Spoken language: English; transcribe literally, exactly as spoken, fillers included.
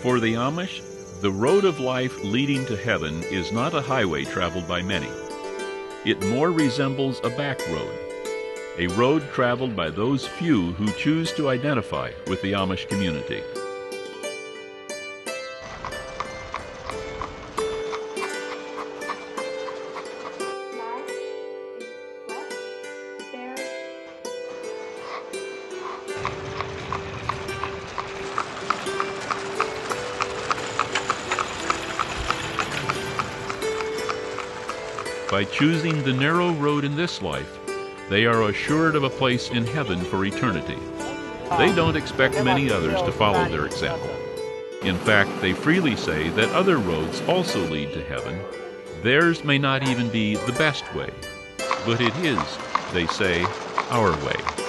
For the Amish, the road of life leading to heaven is not a highway traveled by many. It more resembles a back road, a road traveled by those few who choose to identify with the Amish community. By choosing the narrow road in this life, they are assured of a place in heaven for eternity. They don't expect many others to follow their example. In fact, they freely say that other roads also lead to heaven. Theirs may not even be the best way, but it is, they say, our way.